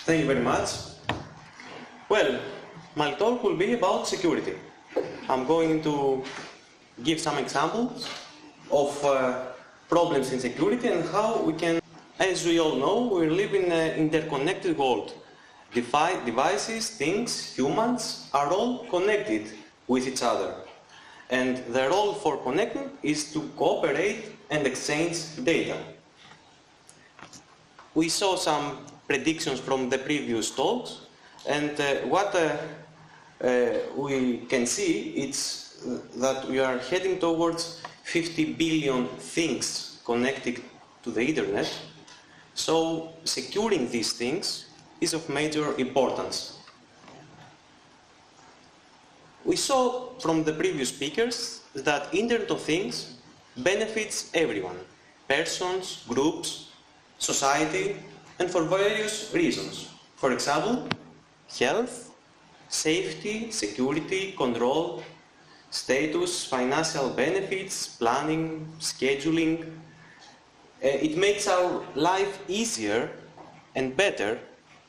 Thank you very much. Well, my talk will be about security. I'm going to give some examples of problems in security and how we can, as we all know, we live in an interconnected world. Devices, things, humans are all connected with each other. And the role for connecting is to cooperate and exchange data. We saw some predictions from the previous talks, and what we can see is that we are heading towards 50 billion things connected to the internet. So securing these things is of major importance. We saw from the previous speakers that Internet of Things benefits everyone, persons, groups, society, and for various reasons. For example, health, safety, security, control, status, financial benefits, planning, scheduling. It makes our life easier and better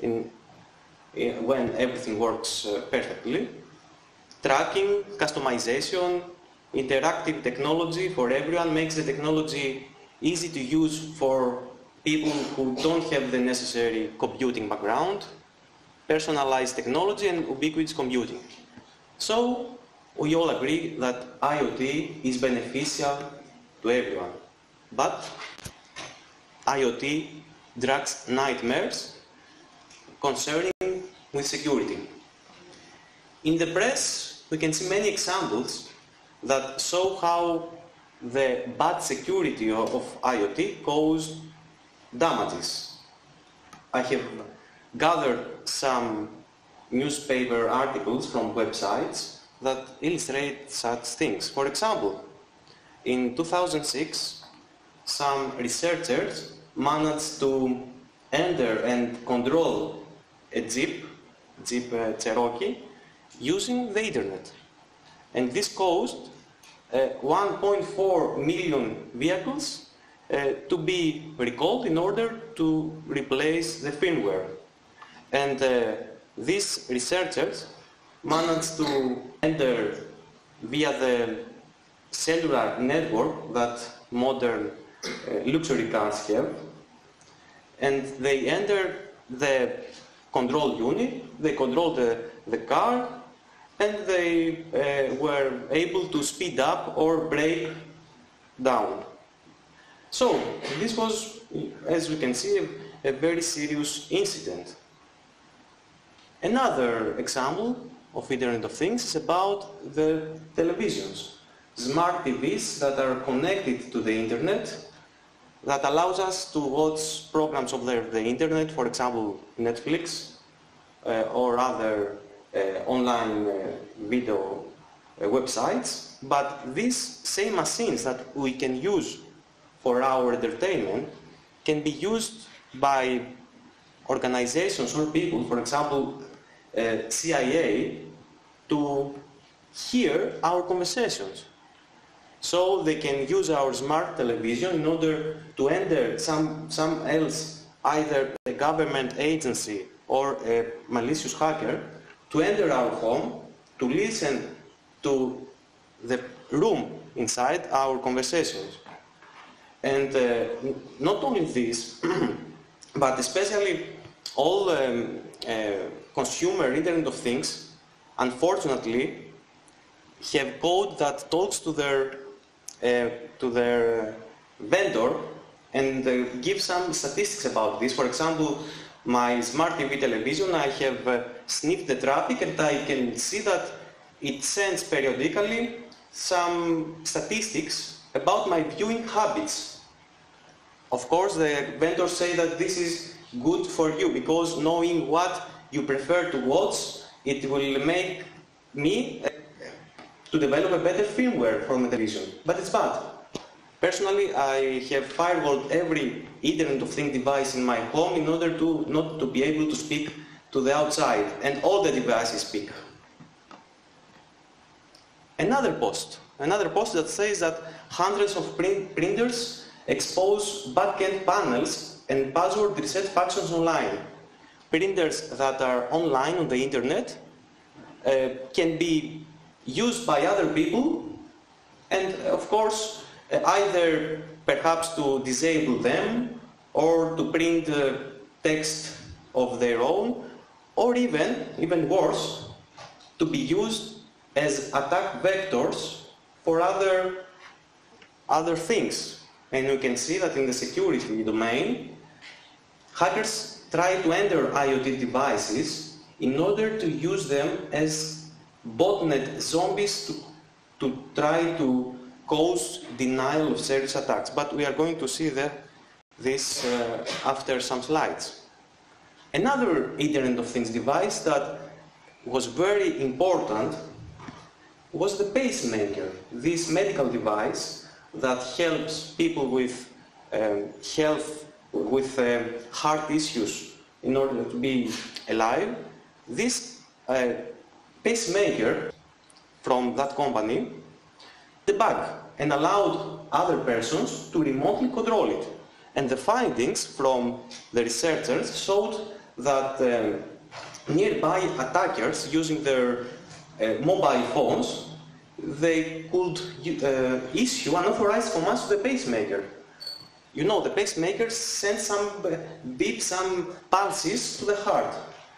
when everything works perfectly. Tracking, customization, interactive technology for everyone makes the technology easy to use for people who don't have the necessary computing background, personalized technology and ubiquitous computing. So we all agree that IoT is beneficial to everyone. But IoT drags nightmares concerning with security. In the press, we can see many examples that show how the bad security of IoT caused damages. I have gathered some newspaper articles from websites that illustrate such things. For example, in 2006, some researchers managed to enter and control a Jeep Cherokee, using the internet. And this caused 1.4 million vehicles to be recalled in order to replace the firmware. And these researchers managed to enter via the cellular network that modern luxury cars have, and they entered the control unit, they controlled the car, and they were able to speed up or brake down. So this was, as we can see, a very serious incident. Another example of Internet of Things is about the televisions, smart TVs that are connected to the internet, that allows us to watch programs of the internet, for example, Netflix or other online video websites. But these same machines that we can use for our entertainment can be used by organizations or people, for example, CIA, to hear our conversations. So they can use our smart television in order to enter some else, either a government agency or a malicious hacker, to enter our home, to listen to the room inside our conversations. And not only this, but especially all consumer Internet of Things, unfortunately, have code that talks to their vendor and give some statistics about this. For example, my smart TV television, I have sniffed the traffic and I can see that it sends periodically some statistics about my viewing habits. Of course, the vendors say that this is good for you because knowing what you prefer to watch, it will make me to develop a better firmware for my television. But it's bad. Personally, I have firewalled every Internet of Things device in my home in order to not to be able to speak to the outside, and all the devices speak. Another post that says that hundreds of printers expose backend panels and password reset functions online. printers that are online on the internet can be used by other people, and of course either perhaps to disable them or to print text of their own, or even worse, to be used as attack vectors for other things. And you can see that in the security domain, hackers try to enter IoT devices in order to use them as botnet zombies to try to cause denial of service attacks. But we are going to see this after some slides. Another Internet of Things device that was very important was the pacemaker, this medical device that helps people with heart issues in order to be alive. This pacemaker from that company debugged and allowed other persons to remotely control it. And the findings from the researchers showed that nearby attackers using their mobile phones, they could issue unauthorized commands to the pacemaker. You know, the pacemaker sends some beeps, some pulses to the heart.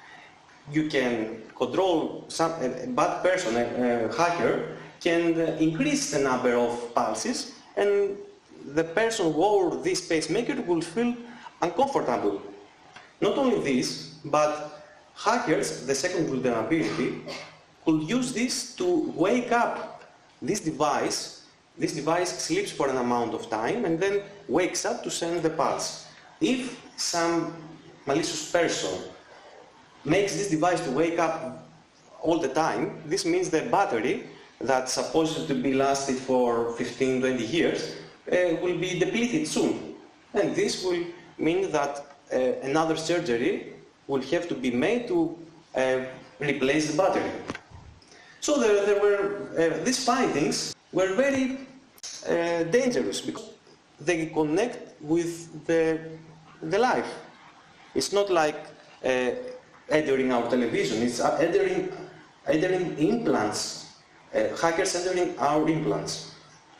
You can control a bad person, a hacker, can increase the number of pulses, and the person who wore this pacemaker will feel uncomfortable. Not only this, but hackers, the second vulnerability, could use this to wake up this device. This device sleeps for an amount of time and then wakes up to send the pulse. If some malicious person makes this device to wake up all the time, this means the battery that's supposed to be lasted for 15-20 years will be depleted soon. And this will mean that another surgery will have to be made to replace the battery. So these findings were very dangerous because they connect with the life. It's not like entering our television, it's entering implants, hackers entering our implants.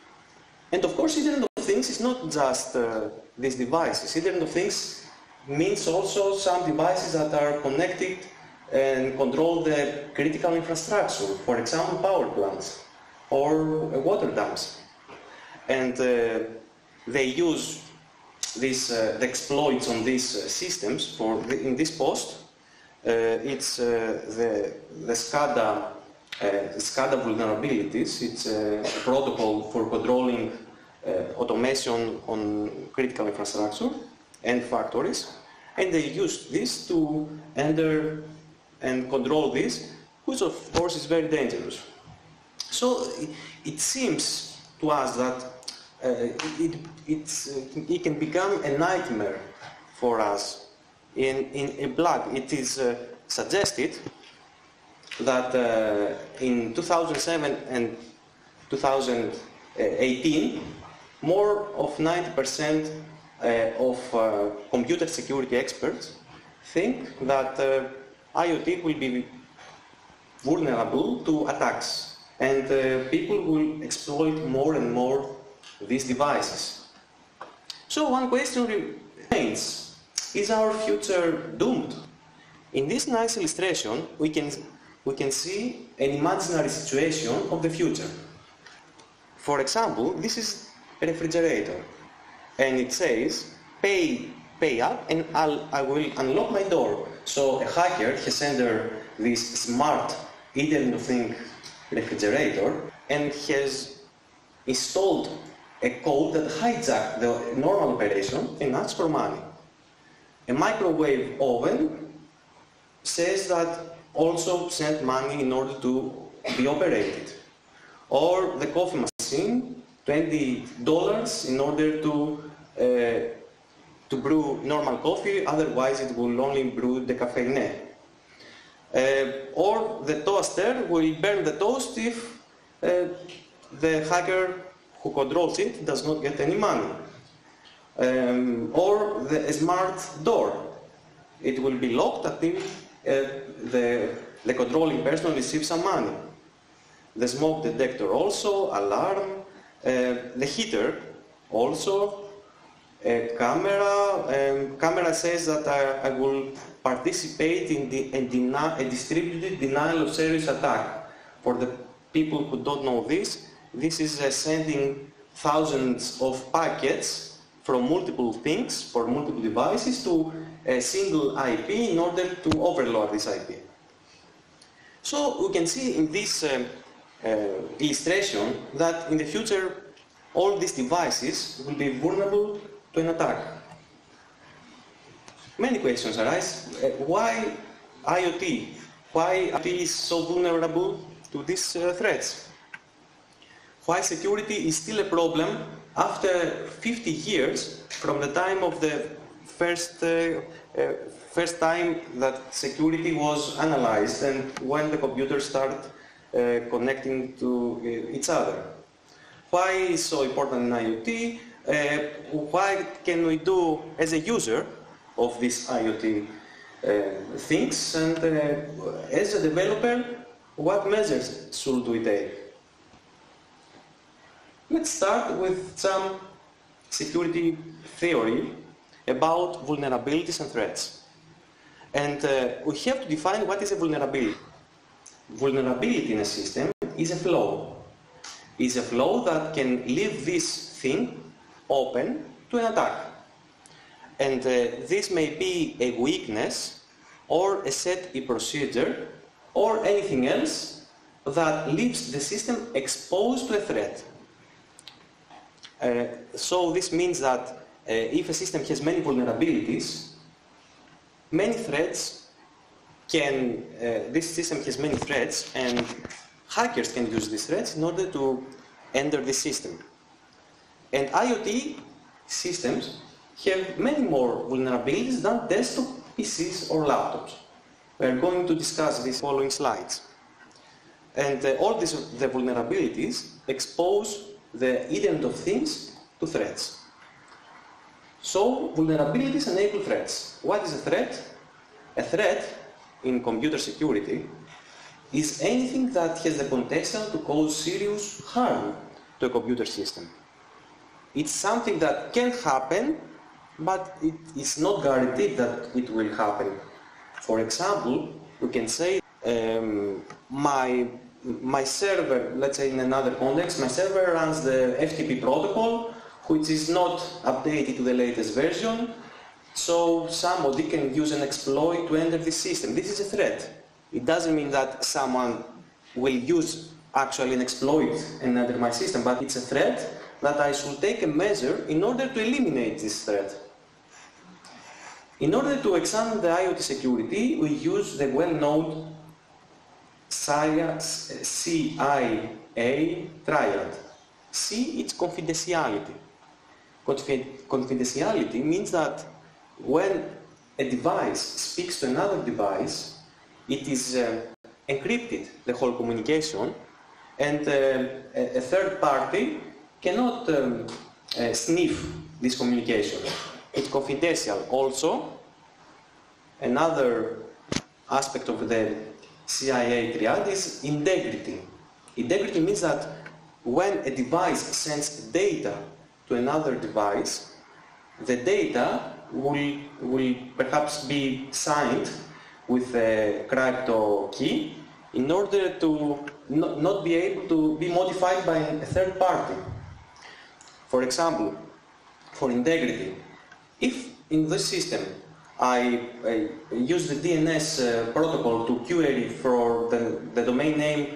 And of course, Internet of Things is not just these devices. Internet of Things means also some devices that are connected and control the critical infrastructure, for example, power plants or water dams. And they use the exploits on these systems in this post. It's the SCADA vulnerabilities. It's a protocol for controlling automation on critical infrastructure and factories. And they use this to enter and control this, which of course is very dangerous. So it seems to us that it can become a nightmare for us. In a blog, it is suggested that in 2007 and 2018, more of 90% of computer security experts think that IoT will be vulnerable to attacks, and people will exploit more and more these devices. So one question remains: is our future doomed? In this nice illustration, we can see an imaginary situation of the future. For example, this is a refrigerator, and it says, pay up and I will unlock my door. So a hacker has entered this smart Internet of Things refrigerator and has installed a code that hijacks the normal operation and asks for money. A microwave oven says that also send money in order to be operated. Or the coffee machine, $20 in order to brew normal coffee, otherwise it will only brew decaffeine. Or the toaster will burn the toast if the hacker who controls it does not get any money. Or the smart door. it will be locked until the controlling person receives some money. The smoke detector also, alarm, the heater also, camera says that I will participate in a distributed denial of service attack. For the people who don't know this is sending thousands of packets from multiple things, for multiple devices, to a single IP in order to overload this IP. So we can see in this illustration that in the future all these devices will be vulnerable to an attack. Many questions arise. Why IoT? Why IoT is so vulnerable to these threats? Why security is still a problem after 50 years from the time of the first time that security was analyzed and when the computers started connecting to each other? Why is so important in IoT? What can we do as a user of these IoT things? And as a developer, what measures should we take? Let's start with some security theory about vulnerabilities and threats. And we have to define what is a vulnerability. Vulnerability in a system is a flaw. It's a flaw that can leave this thing open to an attack. And this may be a weakness or a set procedure or anything else that leaves the system exposed to a threat. So this means that if a system has many vulnerabilities, many threats can, this system has many threats and hackers can use these threats in order to enter the system. And IoT systems have many more vulnerabilities than desktop PCs or laptops. We are going to discuss these following slides. And all the vulnerabilities expose the Internet of Things to threats. So vulnerabilities enable threats. What is a threat? A threat in computer security is anything that has the potential to cause serious harm to a computer system. It's something that can happen, but it is not guaranteed that it will happen. For example, we can say my server, let's say in another context, my server runs the FTP protocol, which is not updated to the latest version, so somebody can use an exploit to enter the system. This is a threat. It doesn't mean that someone will use actually an exploit and enter my system, but it's a threat that I should take a measure in order to eliminate this threat. In order to examine the IoT security, we use the well-known CIA triad. C, it's confidentiality. Confidentiality means that when a device speaks to another device, it is encrypted, the whole communication, and a third party cannot sniff this communication. It's confidential. Also, another aspect of the CIA triad is integrity. Integrity means that when a device sends data to another device, the data will perhaps be signed with a crypto key in order to not be able to be modified by a third party. For example, for integrity, if in this system I use the DNS protocol to query for the domain name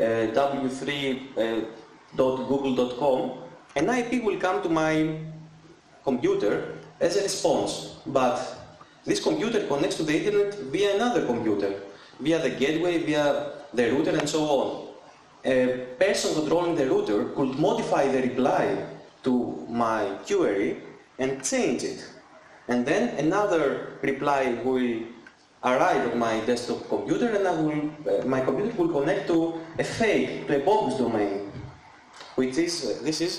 w3.google.com, an IP will come to my computer as a response, but this computer connects to the internet via another computer, via the gateway, via the router, and so on. A person controlling the router could modify the reply to my query and change it. And then another reply will arrive at my desktop computer, and my computer will connect to a fake, to a bogus domain, which is, this is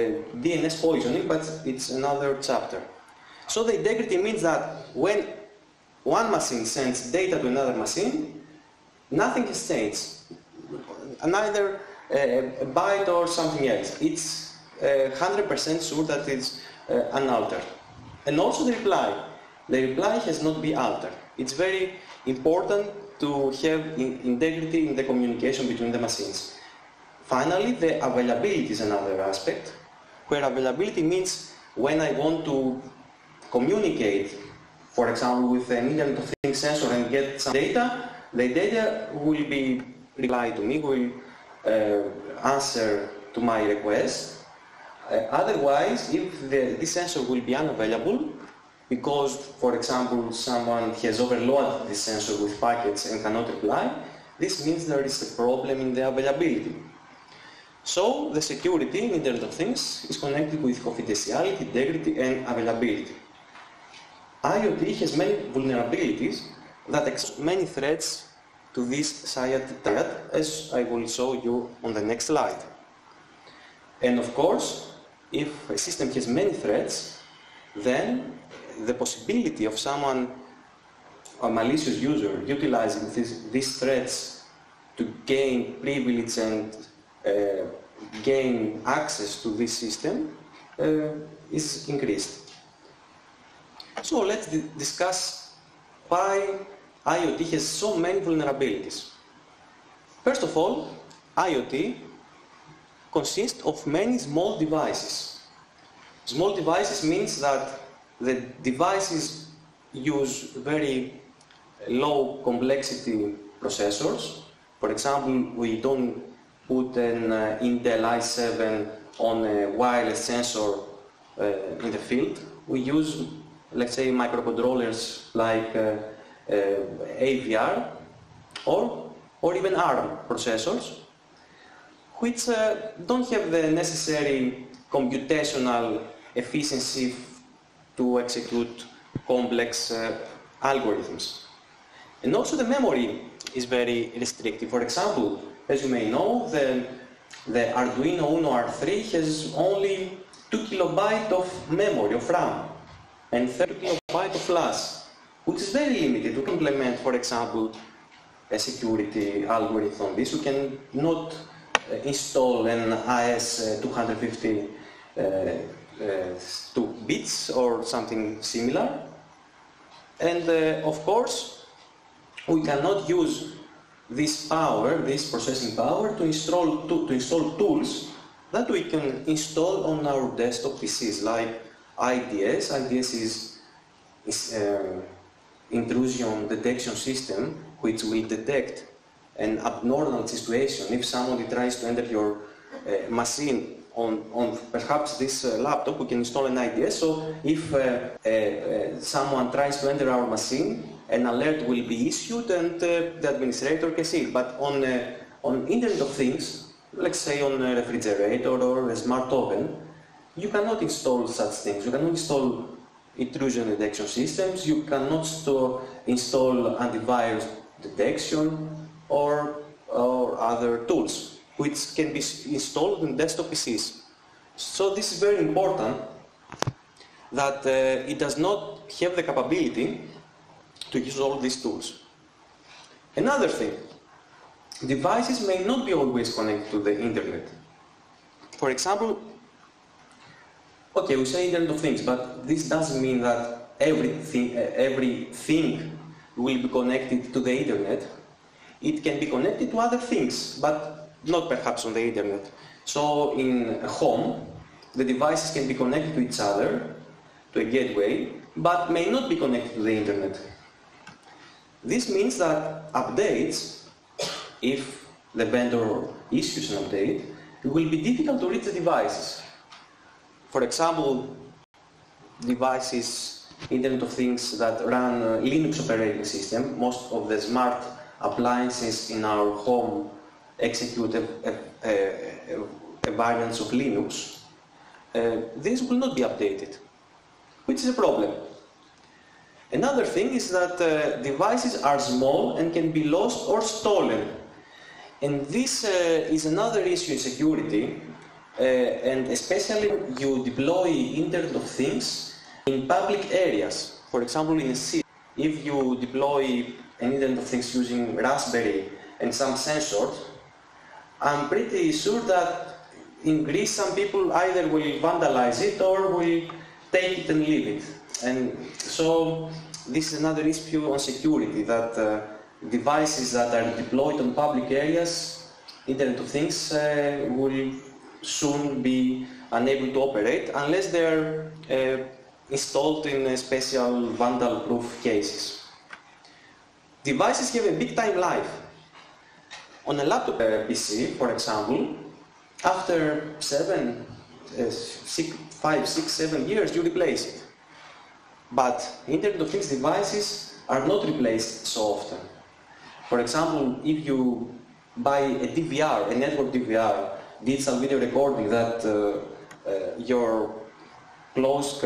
DNS poisoning, but it's another chapter. So the integrity means that when one machine sends data to another machine, nothing has changed. Neither a byte or something else. It's 100% sure that it's unaltered. And also the reply. The reply has not been altered. It's very important to have integrity in the communication between the machines. Finally, the availability is another aspect, where availability means when I want to communicate, for example, with an Internet of Things sensor and get some data, the data will be replied to me, will answer to my request. Otherwise, if this sensor will be unavailable, because, for example, someone has overloaded this sensor with packets and cannot reply, this means there is a problem in the availability. So, the security in Internet of Things is connected with confidentiality, integrity, and availability. IoT has many vulnerabilities that expose many threats to this triad, as I will show you on the next slide. And of course, if a system has many threats, then the possibility of someone, a malicious user, utilizing these threats to gain privilege and gain access to this system is increased. So let's discuss why IoT has so many vulnerabilities. First of all, IoT consists of many small devices. Small devices means that the devices use very low complexity processors. For example, we don't put an Intel i7 on a wireless sensor in the field. We use, let's say, microcontrollers like AVR or even ARM processors, which don't have the necessary computational efficiency to execute complex algorithms. And also the memory is very restrictive. For example, as you may know, the Arduino Uno R3 has only 2 kilobytes of memory, of RAM, and 30 kilobytes of flash, which is very limited to implement, for example, a security algorithm on this. You can not install an AES-250 2 bits or something similar. And of course, we cannot use this power, this processing power, to install tools that we can install on our desktop PCs, like IDS. IDS is intrusion detection system, which will detect an abnormal situation if somebody tries to enter your machine on perhaps this laptop. We can install an IDS, so if someone tries to enter our machine, an alert will be issued and the administrator can see it. But on Internet of Things, let's say on a refrigerator or a smart oven, you cannot install such things. You cannot install intrusion detection systems, you cannot install antivirus detection or other tools which can be installed in desktop PCs. So this is very important, that it does not have the capability to use all these tools. Another thing, devices may not be always connected to the internet. For example, okay, we say Internet of Things, but this doesn't mean that everything will be connected to the internet. It can be connected to other things, but not perhaps on the internet. So in a home, the devices can be connected to each other, to a gateway, but may not be connected to the internet. This means that updates, if the vendor issues an update, it will be difficult to reach the devices. For example, devices, Internet of Things that run Linux operating system, most of the smart appliances in our home execute a variant of Linux. This will not be updated, which is a problem. Another thing is that devices are small and can be lost or stolen. And this is another issue in security, and especially when you deploy Internet of Things in public areas, for example in a city. if you deploy an Internet of Things using Raspberry and some sensors, I'm pretty sure that in Greece some people either will vandalize it or will take it and leave it. And so this is another issue on security, that devices that are deployed on public areas, Internet of Things, will soon be unable to operate unless they are installed in special vandal-proof cases. Devices have a big time life. On a laptop PC, for example, after 5, 6, 7 years, you replace it. But Internet of Things devices are not replaced so often. For example, if you buy a DVR, a network DVR, digital video recording that your closed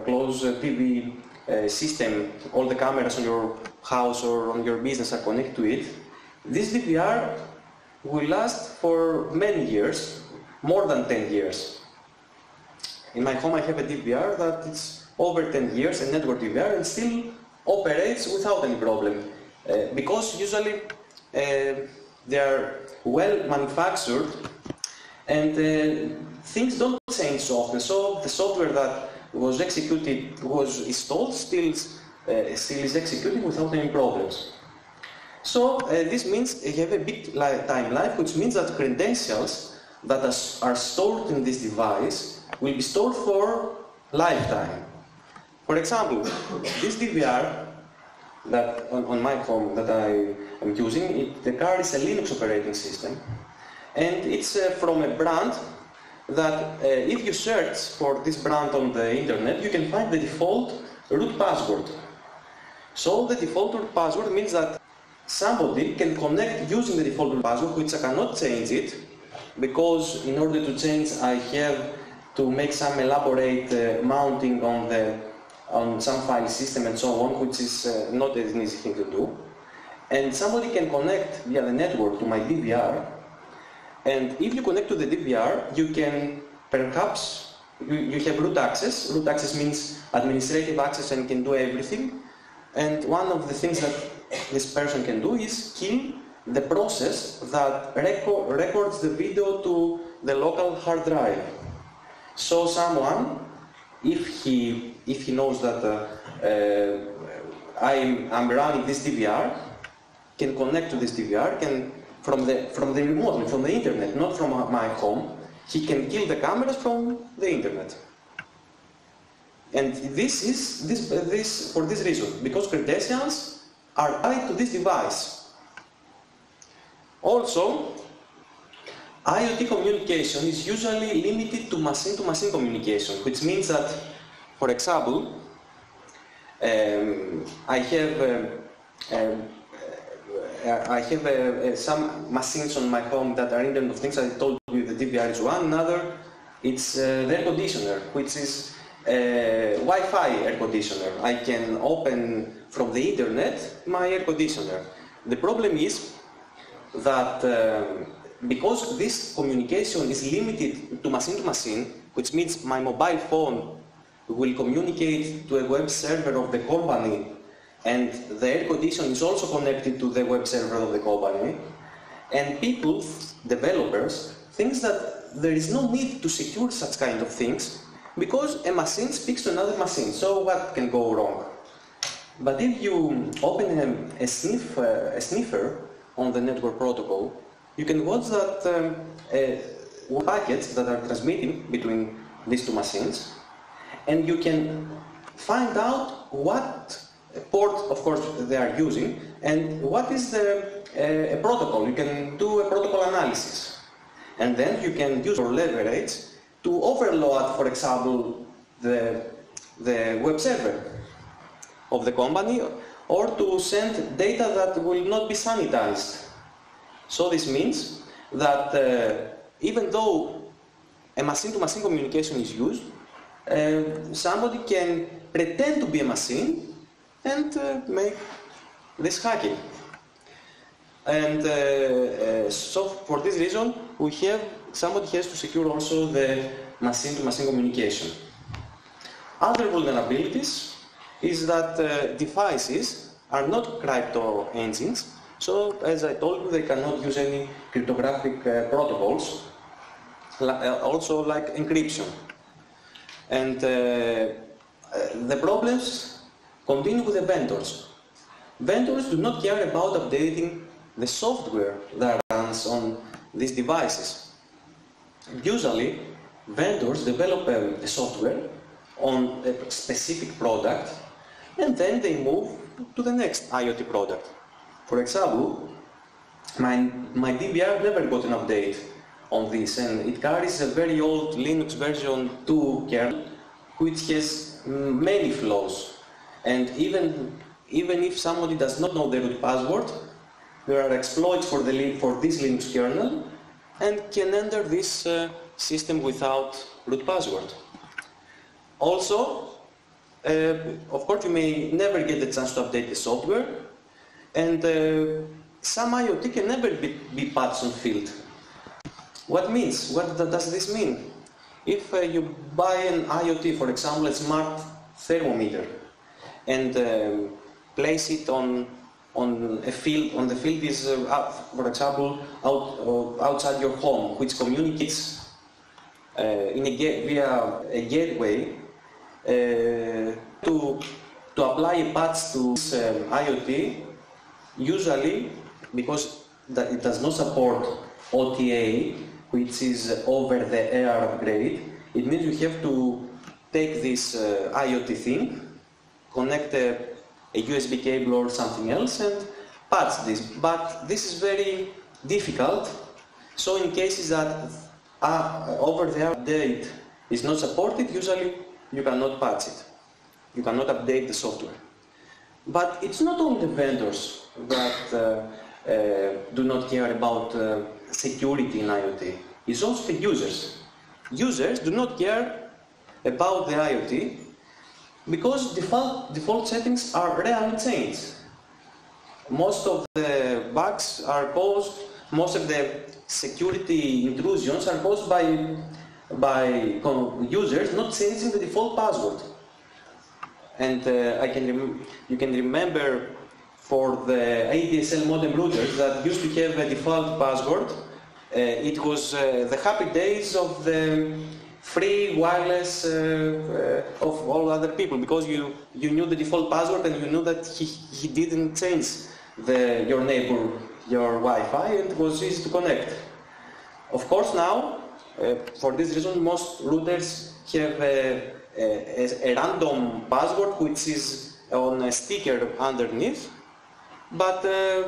TV system, all the cameras on your house or on your business are connected to it, this DVR will last for many years, more than 10 years. In my home I have a DVR that is over 10 years, a network DVR, and still operates without any problem. Because usually they are well manufactured and things don't change so often. So the software that was installed still is executing without any problems. So this means you have a big time life, which means that credentials that are stored in this device will be stored for lifetime. For example, this DVR that on my home that I am using, the carries a Linux operating system, and it's from a brand that if you search for this brand on the internet, you can find the default root password. So the default root password means that somebody can connect using the default root password, which I cannot change it, because in order to change I have to make some elaborate mounting on some file system and so on, which is not an easy thing to do. And somebody can connect via the network to my DVR, and if you connect to the DVR, you can perhaps, you have root access. Root access means administrative access and can do everything. And one of the things that this person can do is kill the process that records the video to the local hard drive. So someone, if he knows that I'm running this DVR, can connect to this DVR, can from the remote, from the internet, not from my home, he can kill the cameras from the internet. And this is for this reason, because credentials are tied to this device. Also, IoT communication is usually limited to machine-to-machine communication, which means that, for example, I have some machines on my home that are Internet of Things. I told you the DVR is one. Another, it's the air conditioner, which is Wi-Fi air conditioner. I can open from the internet my air conditioner. The problem is that because this communication is limited to machine, which means my mobile phone will communicate to a web server of the company, and the air conditioner is also connected to the web server of the company, and people, developers, think that there is no need to secure such kind of things because a machine speaks to another machine, so what can go wrong? But if you open a sniffer on the network protocol, you can watch that packets that are transmitting between these two machines, and you can find out what port, of course, they are using, and what is the protocol. You can do a protocol analysis, and then you can use your leverage to overload, for example, the web server of the company, or to send data that will not be sanitized. So this means that even though a machine-to-machine communication is used, somebody can pretend to be a machine and make this hacking. And so for this reason, somebody has to secure also the machine-to-machine communication. Other vulnerabilities is that devices are not crypto engines, so as I told you, they cannot use any cryptographic protocols, also like encryption. And the problems continue with the vendors. Vendors do not care about updating the software that runs on these devices. Usually, vendors develop the software on a specific product and then they move to the next IoT product. For example, my DVR never got an update on this, and it carries a very old Linux version 2 kernel which has many flaws. And even if somebody does not know the root password, there are exploits for this Linux kernel and can enter this system without root password. Also, of course, you may never get the chance to update the software, and some IoT can never be patched on field. What does this mean? If you buy an IoT, for example, a smart thermometer, and place it on a field, the field is, for example, outside your home, which communicates via a gateway to apply a patch to this IoT, usually because it does not support OTA, which is over-the-air upgrade, it means you have to take this IoT thing, connect a USB cable or something else and patch this. But this is very difficult, so in cases that over-the-air update is not supported, usually you cannot patch it. You cannot update the software. But it's not only the vendors that do not care about security in IoT. It's also the users. Users do not care about the IoT because default settings are rarely changed. Most of the bugs are caused, most of the security intrusions are caused by users not changing the default password. And you can remember for the ADSL modem routers that used to have a default password, it was the happy days of the free wireless of all other people, because you knew the default password and you knew that he didn't change your neighbor, your Wi-Fi, and it was easy to connect. Of course now, for this reason, most routers have a random password which is on a sticker underneath, but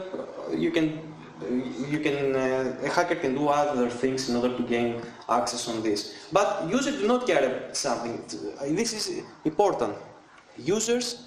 a hacker can do other things in order to gain access on this. But users do not care about something. This is important. Users,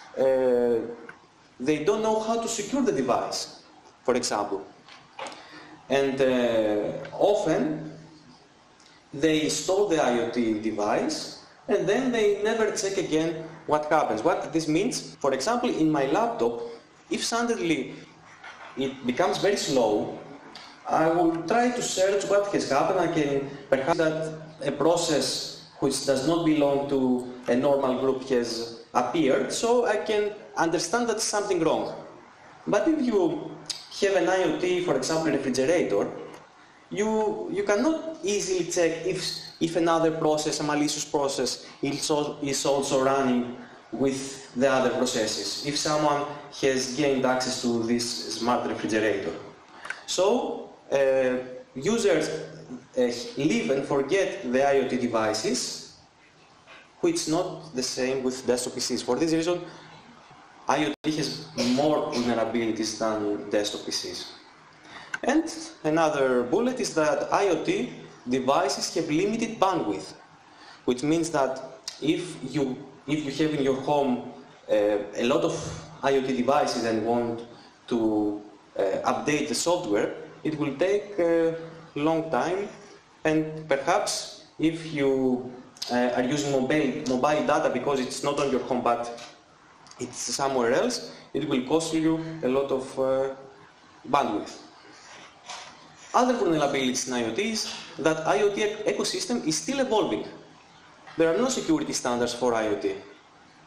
they don't know how to secure the device, for example. And often they install the IoT device and then they never check again what happens. What this means, for example, in my laptop, if suddenly it becomes very slow, I will try to search what has happened. I can perhaps that a process which does not belong to a normal group has appeared, so I can understand that something wrong. But if you have an IoT, for example, a refrigerator, you cannot easily check if another process, a malicious process, is also running with the other processes, if someone has gained access to this smart refrigerator. So users leave and forget the IoT devices, which is not the same with desktop PCs. For this reason, IoT has more vulnerabilities than desktop PCs. And another bullet is that IoT devices have limited bandwidth, which means that if you have in your home a lot of IoT devices and want to update the software, it will take a long time, and perhaps if you are using mobile data because it's not on your home but it's somewhere else, it will cost you a lot of bandwidth. Other vulnerabilities in IoT is that IoT ecosystem is still evolving. There are no security standards for IoT.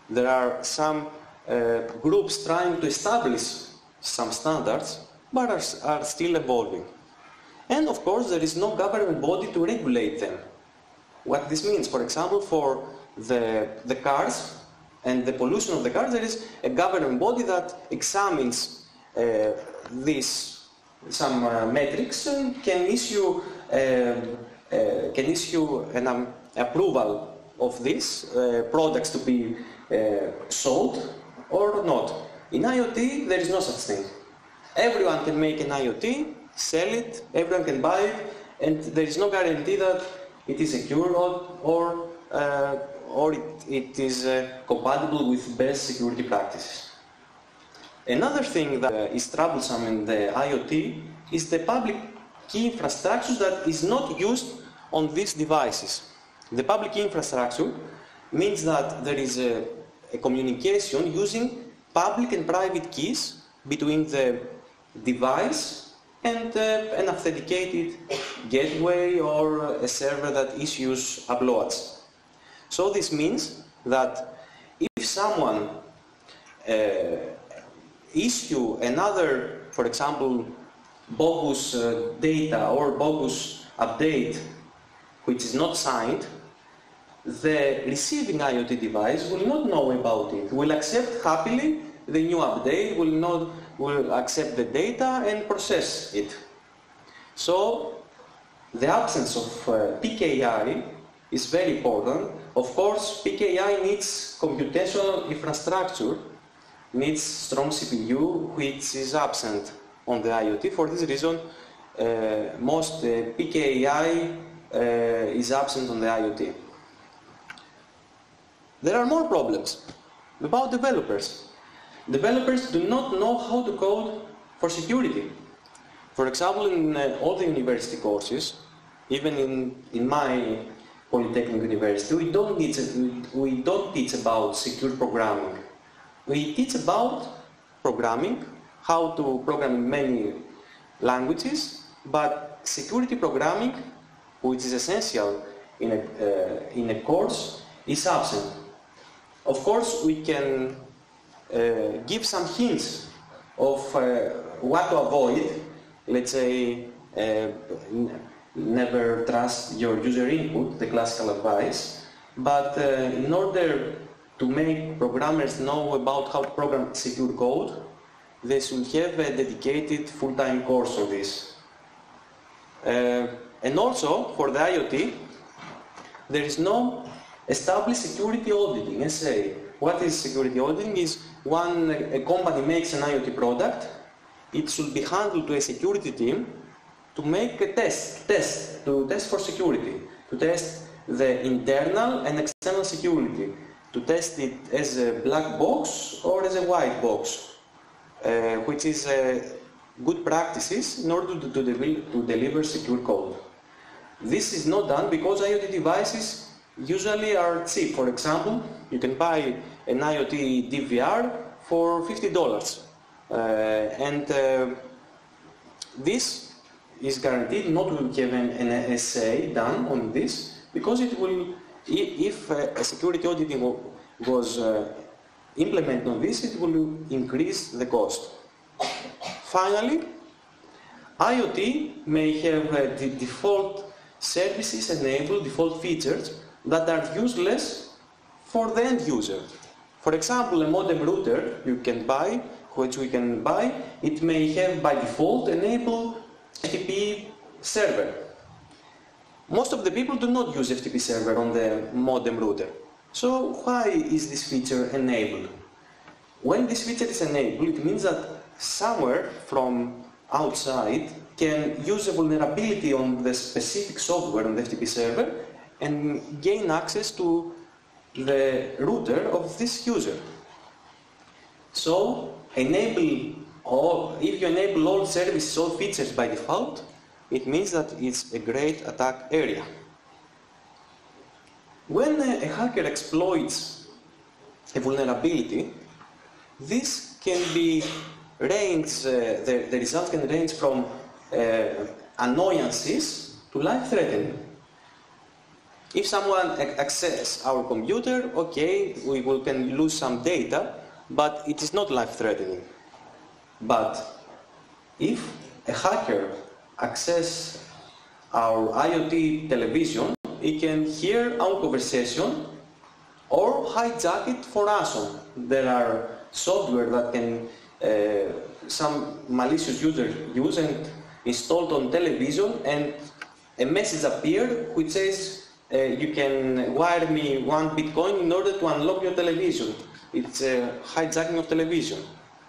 There are some groups trying to establish some standards, but are still evolving. And of course, there is no government body to regulate them. What this means, for example, for the cars and the pollution of the cars, there is a government body that examines some metrics and can issue an approval of these products to be sold or not. In IoT, there is no such thing. Everyone can make an IoT, sell it, everyone can buy it, and there is no guarantee that it is secure or it is compatible with best security practices. Another thing that is troublesome in the IoT is the public key infrastructure that is not used on these devices. The public key infrastructure means that there is a communication using public and private keys between the device and an authenticated gateway or a server that issues uploads. So this means that if someone issue another, for example, bogus data or bogus update which is not signed, the receiving IoT device will not know about it, will accept happily the new update, will accept the data and process it. So the absence of PKI is very important. Of course, PKI needs computational infrastructure, needs strong CPU, which is absent on the IoT. For this reason, most PKI is absent on the IoT. There are more problems about developers. Developers do not know how to code for security. For example, in all the university courses, even in my Polytechnic University, we don't teach about secure programming. We teach about programming, how to program in many languages, but security programming, which is essential in a course, is absent. Of course, we can give some hints of what to avoid. Let's say, never trust your user input, the classical advice. But in order to make programmers know about how to program secure code, they should have a dedicated full-time course on this. And also, for the IoT, there is no established security auditing, SA. What is security auditing? Is when a company makes an IoT product, it should be handled to a security team to make a test for security, to test the internal and external security, to test it as a black box or as a white box, which is good practices in order to deliver secure code. This is not done because IoT devices usually are cheap. For example, you can buy an IoT DVR for $50. This is guaranteed not to have an SA done on this, because it will, if a security auditing was implemented on this, it will increase the cost. Finally, IoT may have the default services enabled, default features that are useless for the end user. For example, a modem router which we can buy, it may have by default enabled FTP server. Most of the people do not use FTP server on the modem router. So why is this feature enabled? When this feature is enabled, it means that somewhere from outside can use a vulnerability on the specific software on the FTP server and gain access to the router of this user. So if you enable all services, all features by default, it means that it's a great attack area. When a hacker exploits a vulnerability, this can be the result can range from annoyances to life-threatening. If someone accesses our computer, okay, we can lose some data, but it is not life-threatening. But if a hacker accesses our IoT television, he can hear our conversation or hijack it for ransom. There are software that can some malicious user use and installed on television, and a message appeared which says you can wire me 1 Bitcoin in order to unlock your television. It's a hijacking of television.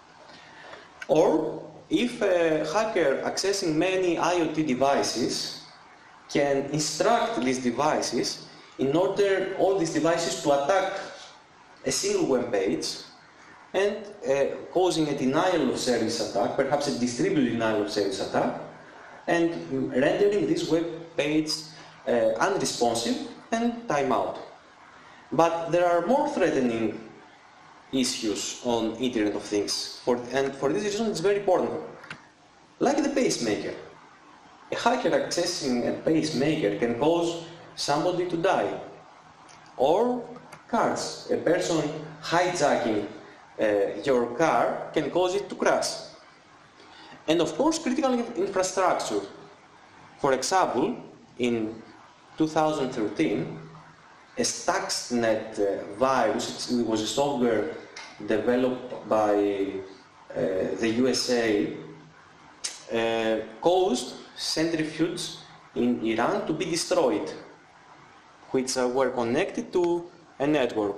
Or if a hacker accessing many IoT devices can instruct these devices in order all these devices to attack a single web page and causing a denial of service attack, perhaps a distributed denial of service attack, and rendering this web page unresponsive and timeout. But there are more threatening issues on Internet of Things, and for this reason it's very important. Like the pacemaker. A hacker accessing a pacemaker can cause somebody to die. Or cars. A person hijacking your car can cause it to crash. And of course, critical infrastructure. For example, in 2013, a Stuxnet virus, it was a software developed by the USA, caused centrifuges in Iran to be destroyed, which were connected to a network.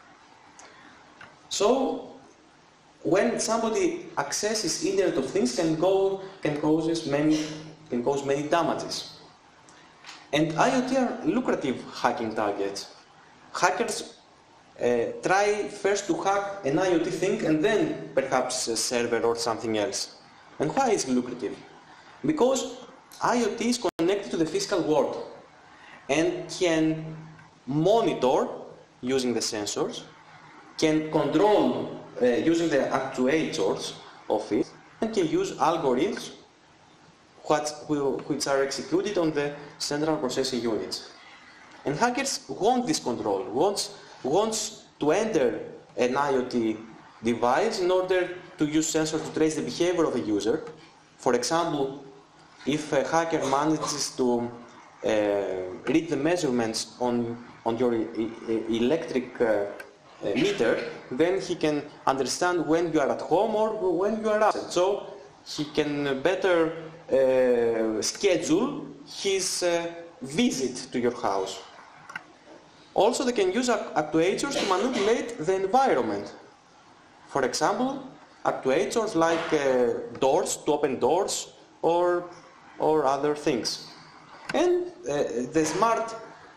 So, when somebody accesses Internet of Things, can cause many damages. And IoT are lucrative hacking targets. Hackers try first to hack an IoT thing and then perhaps a server or something else. And why is it lucrative? Because IoT is connected to the physical world and can monitor using the sensors, can control using the actuators of it, and can use algorithms which are executed on the central processing units. And hackers want this control, wants to enter an IoT device in order to use sensors to trace the behavior of a user. For example, if a hacker manages to read the measurements on your electric meter, then he can understand when you are at home or when you are absent. So he can better schedule his visit to your house. Also, they can use actuators to manipulate the environment. For example, actuators like doors, to open doors, or other things. And the smart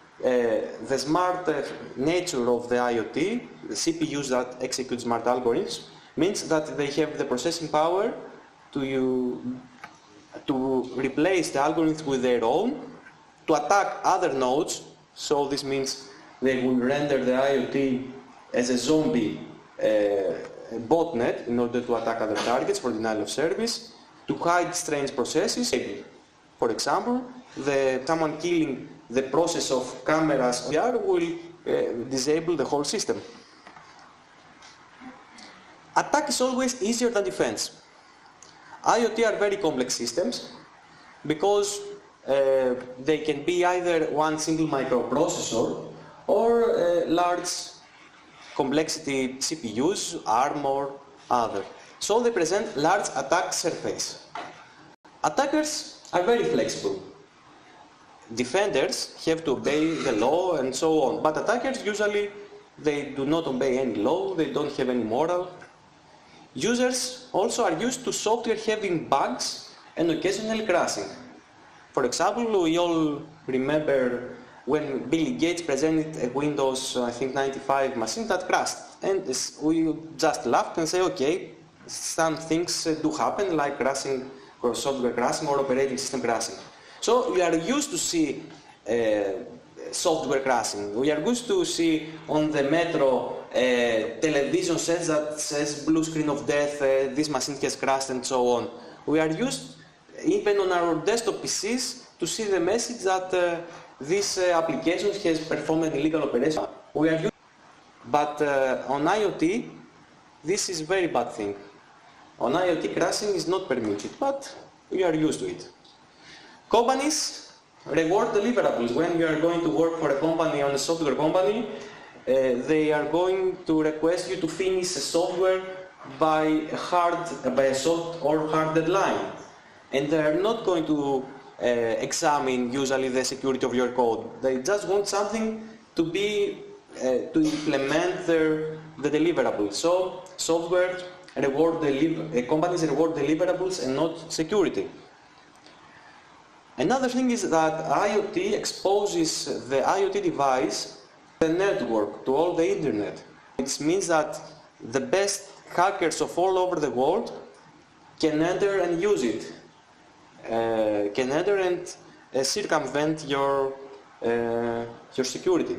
nature of the IoT, the CPUs that execute smart algorithms, means that they have the processing power to replace the algorithms with their own, to attack other nodes. So this means they will render the IoT as a zombie botnet in order to attack other targets for denial of service, to hide strange processes. For example, someone killing the process of cameras VR will disable the whole system. Attack is always easier than defense. IoT are very complex systems because they can be either one single microprocessor or large complexity CPUs, ARM or other. So they present large attack surface. Attackers are very flexible. Defenders have to obey the law and so on, but attackers usually they do not obey any law, they don't have any moral. Users also are used to software having bugs and occasionally crashing. For example, we all remember when Bill Gates presented a Windows, I think 95 machine that crashed, and we just laughed and say, okay, some things do happen, like crashing, or software crashing, or operating system crashing. So we are used to see software crashing. We are used to see on the metro television sets that says blue screen of death, this machine has crashed, and so on. We are used, even on our desktop PCs, to see the message that this application has performed an illegal operation. We are used, but on IoT, this is a very bad thing. On IoT, crashing is not permitted, but we are used to it. Companies reward deliverables. When you are going to work for a company, on a software company, they are going to request you to finish a software by a soft or hard deadline. And they are not going to examine usually the security of your code. They just want something to be to implement the deliverables. So software companies reward deliverables and not security. Another thing is that IoT exposes the IoT device, the network, to all the internet. It means that the best hackers of all over the world can enter and use it, can enter and circumvent your security.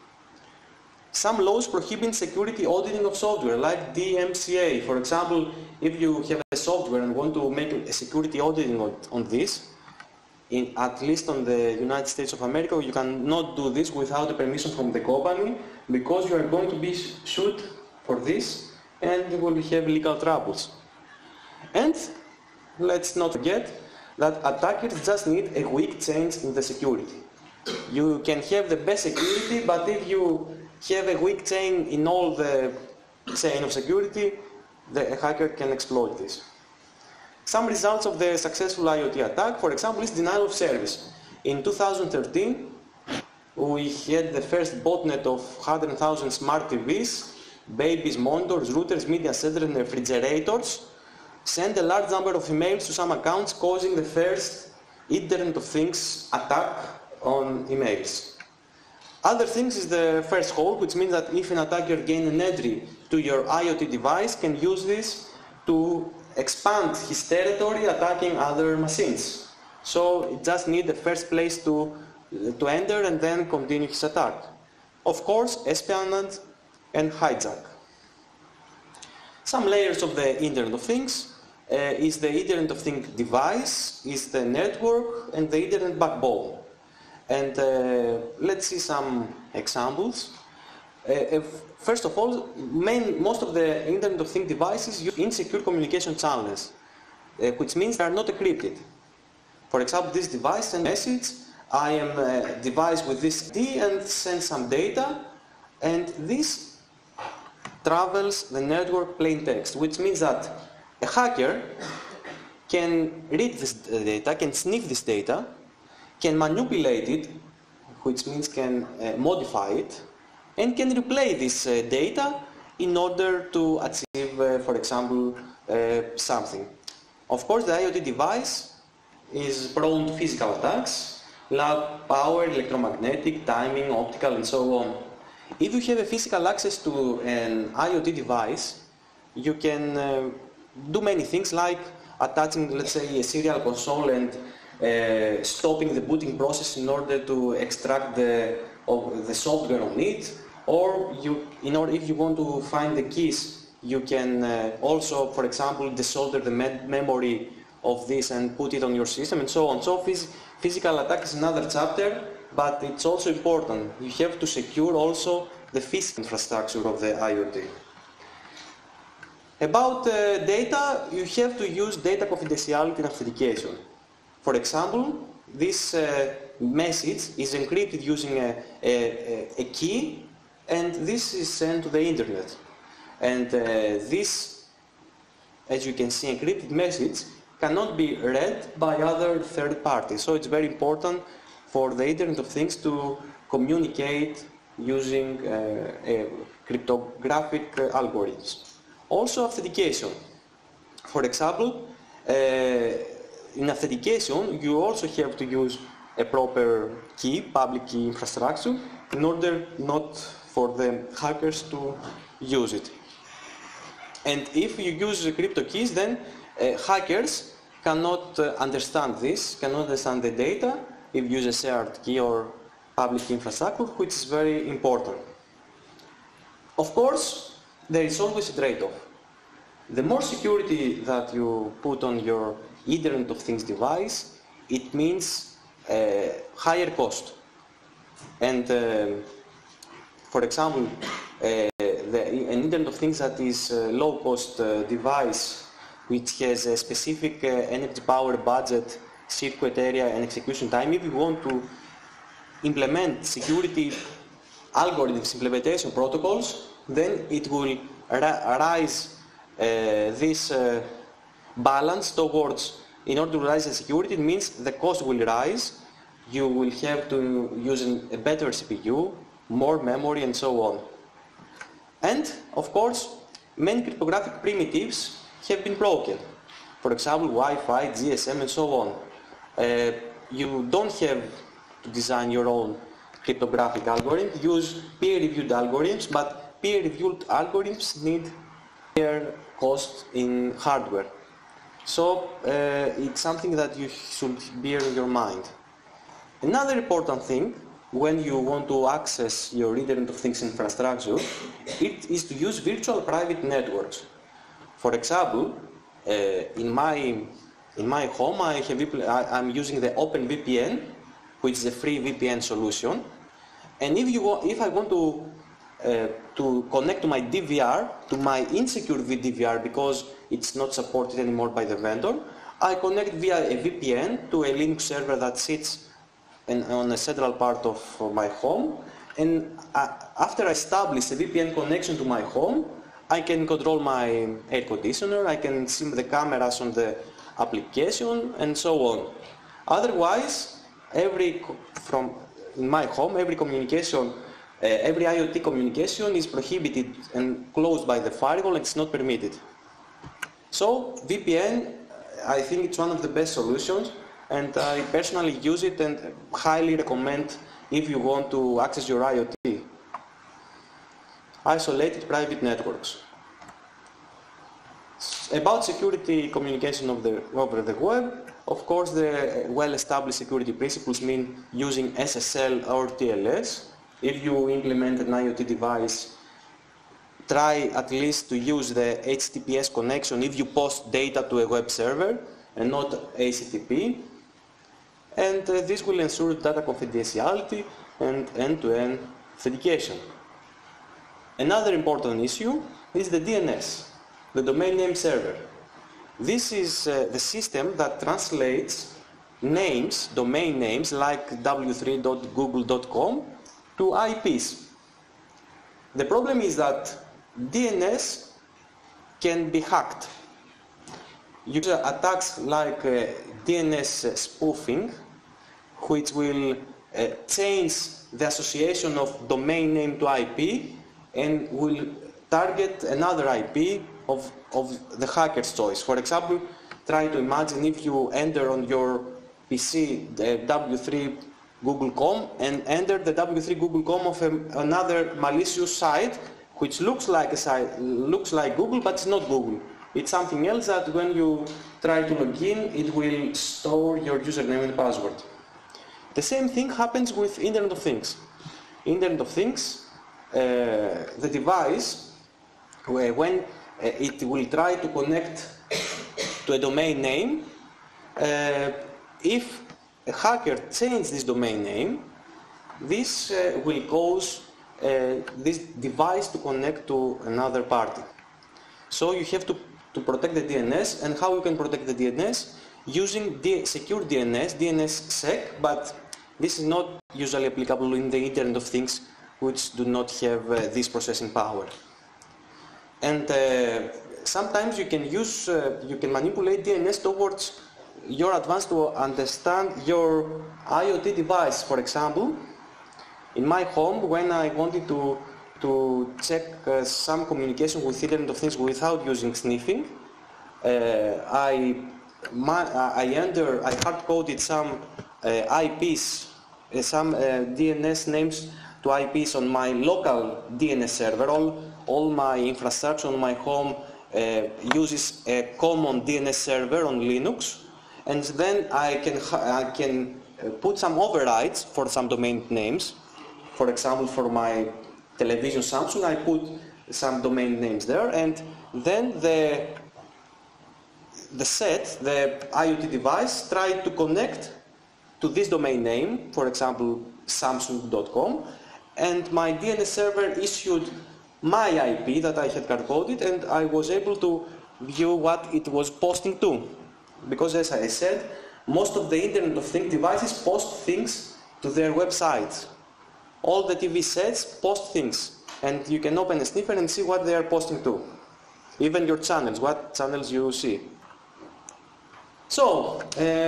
Some laws prohibit security auditing of software, like DMCA. For example, if you have a software and want to make a security auditing on this, at least on the United States of America, you cannot do this without the permission from the company, because you are going to be sued for this and you will have legal troubles. And let's not forget that attackers just need a quick change in the security. You can have the best security, but if you have a weak chain in all the chain of security, the hacker can exploit this. Some results of the successful IoT attack, for example, is denial of service. In 2013, we had the first botnet of 100,000 smart TVs, babies, monitors, routers, media centers, and refrigerators, sent a large number of emails to some accounts, causing the first Internet of Things attack on emails. Other things is the first hole, which means that if an attacker gains an entry to your IoT device, can use this to expand his territory, attacking other machines. So it just needs the first place to enter and then continue his attack. Of course, espionage and hijack. Some layers of the Internet of Things is the Internet of Things device, is the network, and the Internet backbone. And let's see some examples. First of all, most of the Internet of Things devices use insecure communication channels, which means they are not encrypted. For example, this device sends a message, I am a device with this ID, and sends some data, and this travels the network plain text, which means that a hacker can read this data, can sniff this data, can manipulate it, which means can modify it, and can replay this data in order to achieve, for example, something. Of course, the IoT device is prone to physical attacks, like power, electromagnetic, timing, optical, and so on. If you have a physical access to an IoT device, you can do many things, like attaching, let's say, a serial console and stopping the booting process in order to extract the software on it. Or if you want to find the keys, you can also, for example, desolder the memory of this and put it on your system, and so on. So physical attack is another chapter, but it's also important. You have to secure also the physical infrastructure of the IoT. About data, you have to use data confidentiality and authentication. For example, this message is encrypted using a key, and this is sent to the internet. And this, as you can see, encrypted message cannot be read by other third parties. So it's very important for the Internet of Things to communicate using cryptographic algorithms. Also authentication. For example, in authentication, you also have to use a proper key, public key infrastructure, in order not for the hackers to use it. And if you use crypto keys, then hackers cannot understand this, cannot understand the data if you use a shared key or public key infrastructure, which is very important. Of course, there is always a trade-off. The more security that you put on your Internet of Things device, it means higher cost. And for example, an Internet of Things that is a low-cost device which has a specific energy power budget, circuit area and execution time, if you want to implement security algorithms, implementation protocols, then it will arise this balance towards, in order to rise the security, it means the cost will rise, you will have to use a better CPU, more memory and so on. And of course, many cryptographic primitives have been broken. For example, Wi-Fi, GSM and so on. You don't have to design your own cryptographic algorithm, use peer-reviewed algorithms, but peer-reviewed algorithms need higher cost in hardware. So it's something that you should bear in your mind. Another important thing when you want to access your Internet of Things infrastructure, it is to use virtual private networks. For example, in my home I'm using the OpenVPN, which is a free VPN solution. And if I want to connect to my DVR, to my insecure DVR, because it's not supported anymore by the vendor, I connect via a VPN to a Linux server that sits on a central part of my home. And after I establish a VPN connection to my home, I can control my air conditioner, I can see the cameras on the application, and so on. Otherwise, in my home, every communication, every IoT communication is prohibited and closed by the firewall, and it's not permitted. So VPN, I think it's one of the best solutions, and I personally use it and highly recommend if you want to access your IoT. Isolated private networks. About security communication over the web, of course the well-established security principles mean using SSL or TLS. If you implement an IoT device, try at least to use the HTTPS connection if you post data to a web server and not HTTP. And this will ensure data confidentiality and end-to-end authentication. Another important issue is the DNS, the domain name server. This is the system that translates names, domain names like w3.google.com to IPs. The problem is that DNS can be hacked. Use attacks like DNS spoofing, which will change the association of domain name to IP and will target another IP of the hacker's choice. For example, try to imagine if you enter on your PC the w3google.com and enter the w3google.com of another malicious site which looks like Google, but it's not Google. It's something else that when you try to log in, it will store your username and password. The same thing happens with Internet of Things. Internet of Things, the device, when it will try to connect to a domain name, if a hacker changes this domain name, this will cause this device to connect to another party. So you have to protect the DNS, and how you can protect the DNS? Using secure DNS, DNSSEC, but this is not usually applicable in the Internet of Things which do not have this processing power. And sometimes you can manipulate DNS towards your advance to understand your IoT device. For example, in my home, when I wanted to check some communication with Internet of Things without using sniffing, I hard-coded some IPs, some DNS names to IPs on my local DNS server. All my infrastructure on my home uses a common DNS server on Linux, and then I can put some overrides for some domain names. For example, for my television Samsung, I put some domain names there, and then the IoT device tried to connect to this domain name, for example, samsung.com, and my DNS server issued my IP that I had hard-coded, and I was able to view what it was posting to. Because as I said, most of the Internet of Things devices post things to their websites. All the TV sets post things, and you can open a sniffer and see what they are posting to. Even your channels, what channels you see. So,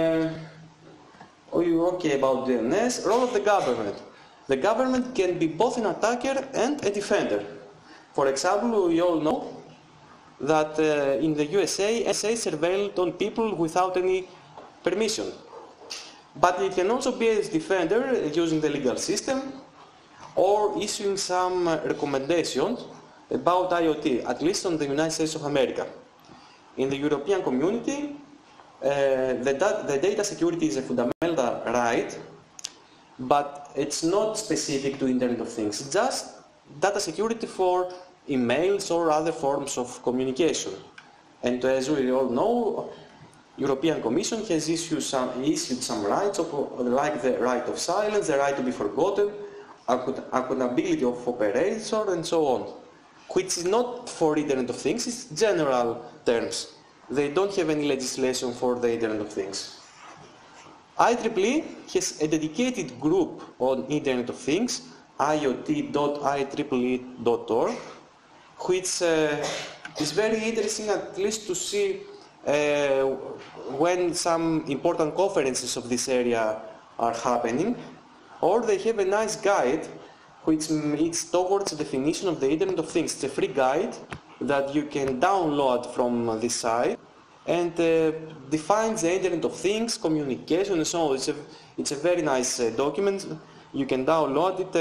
okay about DNS, role of the government. The government can be both an attacker and a defender. For example, we all know that in the USA, NSA surveilled on people without any permission. But it can also be a defender using the legal system or issuing some recommendations about IoT, at least on the United States of America. In the European community, the data security is a fundamental right, but it's not specific to Internet of Things. It's just data security for emails or other forms of communication. And as we all know, European Commission has issued some rights, like the right of silence, the right to be forgotten, accountability of operator, and so on, which is not for Internet of Things, it's general terms. They don't have any legislation for the Internet of Things. IEEE has a dedicated group on Internet of Things, iot.ieee.org, which is very interesting, at least to see when some important conferences of this area are happening, or they have a nice guide which is towards the definition of the Internet of Things. It's a free guide that you can download from this site and defines the Internet of Things, communication, and so on. It's a very nice document. You can download it,